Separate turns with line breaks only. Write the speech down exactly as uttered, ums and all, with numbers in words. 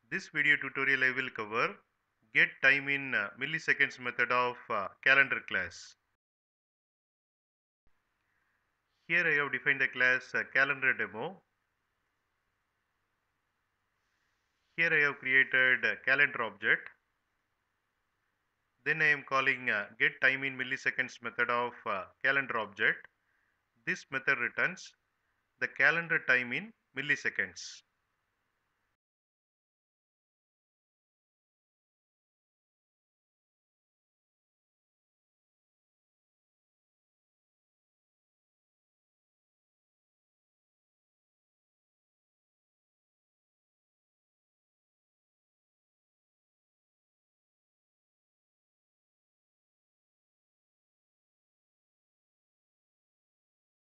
This video tutorial I will cover get time in uh, milliseconds method of uh, calendar class. Here I have defined the class uh, calendar demo. Here I have created a calendar object. Then I am calling uh, get time in milliseconds method of uh, calendar object. This method returns the calendar time in milliseconds.